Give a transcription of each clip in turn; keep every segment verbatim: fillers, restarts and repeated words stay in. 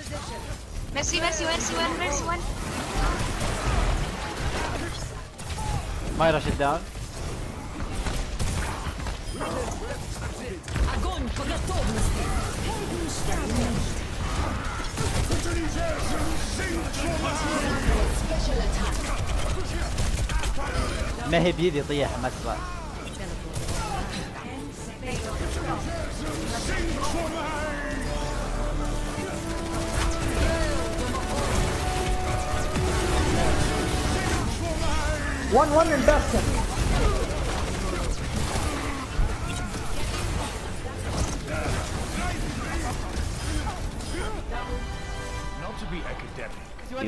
ميرسي ميرسي ميرسي وين ميرسي وين مايرا شت داون. ما هي بيدي طيح مسرح. One one in Bastion. Not to be academic.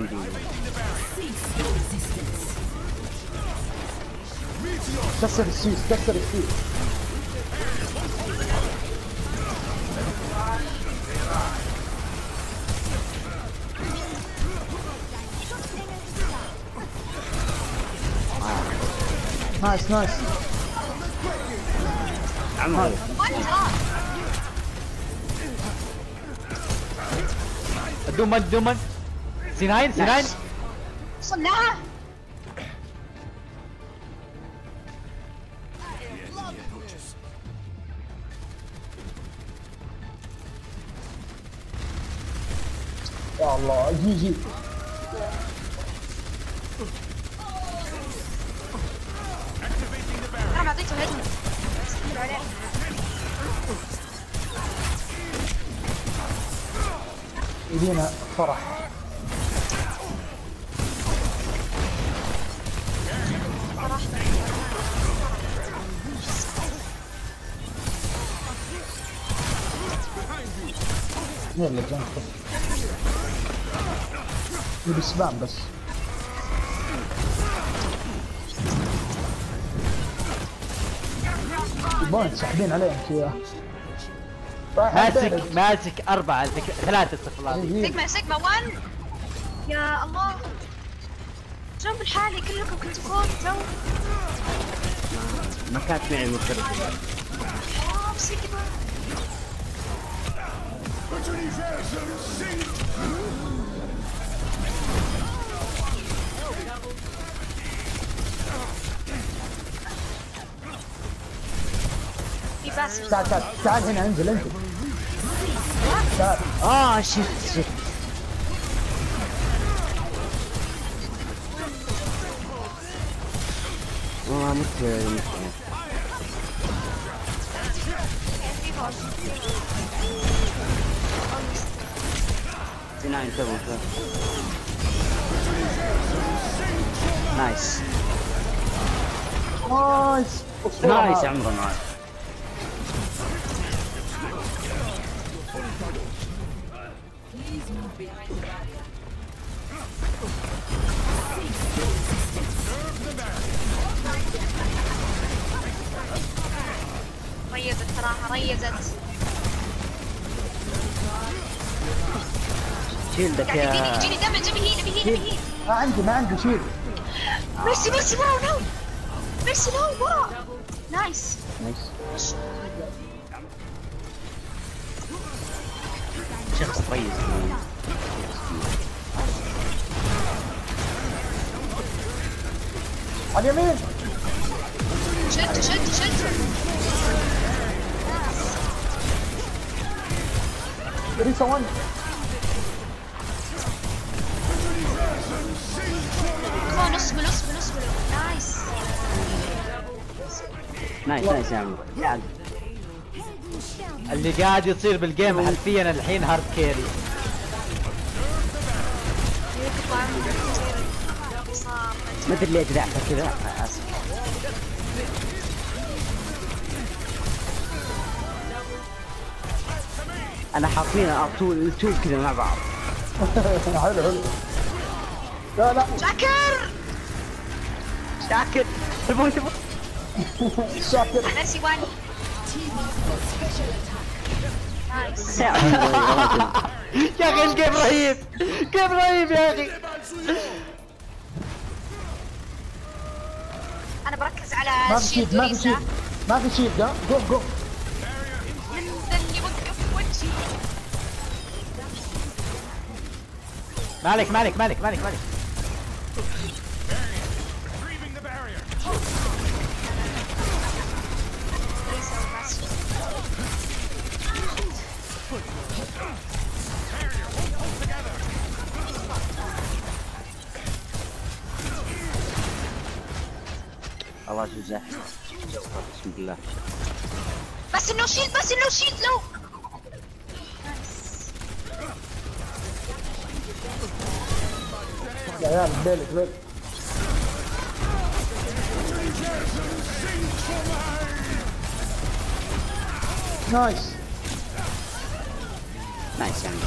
كسر السيس كسر السيس. نايس نايس. عمري دومن دومن سي ناين سي ناين صنعها. يا الله جي جي. انا ما اعطيته هيد عليه. يدينا فرح. يلا جنب يبي سبام بس. يبون ساحبين عليهم كذا. ماسك ماسك أربعة ثلاثة طفلات. سيجما سيجما وان. يا الله جنب الحالي كلكم كنتوا فوق تو. ما كانت معي مفردة. اوه سيجما. تعال تعال تعال هنا انزل انزل. تعال. اه شفت شفت. اه مت ناين تبغى نايس نايس نايس يا عمرو نايس. ريزت صراحة ريزت. شيلدك يا يجيني يجيني دمج. ابي هيل ابي هيل ابي هيل. ما عندي ما عندي شيء. ميرسي ميرسي ورا نو. ميرسي نو ورا. نايس. نايس. شخص ريز. على اليمين. شد شد شد. ريسا وان. كمان اصبر اصبر اصبر. نايس. نايس نايس يا عمرو. اللي قاعد يصير بالجيم حرفيا الحين هارد كيري. ما ادري ليه دعته كذا. انا حاطين ارتول التول كذا مع بعض. حلو حلو. لا لا شاكر شاكر تبغى تبغى شاكر. ميرسي وان. نايس. يا اخي الجيم رهيب جيم رهيب يا اخي. انا بركز ما على في الشيلد شيء ما في شيء وليسا. ما في شيء. ده جو جو. من ذا اللي وقف وجهي. مالك مالك مالك مالك مالك. Retrieving the barrier. الله يجزاه. بسم الله. بس انه شيل بس انه شيل لو يا عيال بالك بالك. نايس. نايس يعني.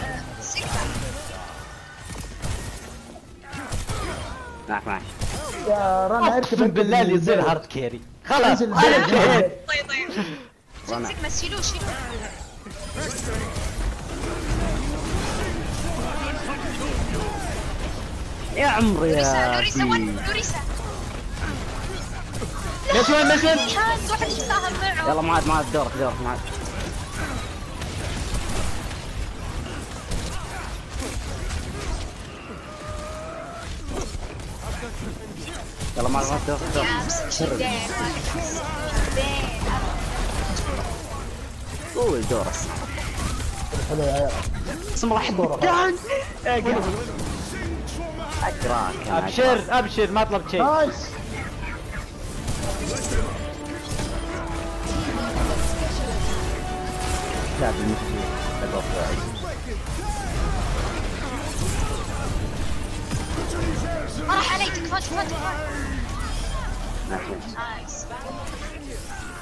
معك معك. يا رنا اركب اقسم اركب بالله اللي يصير بالك. هارد كيري. خلاص انزل انا بالك. انتهيت. طيب طيب رنا. سيجما شيلوه شيلوه يا عمري لوريسا يا لوريسا بي. وين لوريسا ليش وين مسن؟ هاد واحد يتفاهم معه يلا معاد معاد دورك دورك معاد. يلا معاد معاد دورك دورك. يا بس شدين شدين قول دورك. حلو يا عيال. اسم راح دان. اقراك أنا ابشر ابشر ما طلبت شيء. نايس. لا بالمثل ما راح عليك تكفى تكفى تكفى نايس. نايس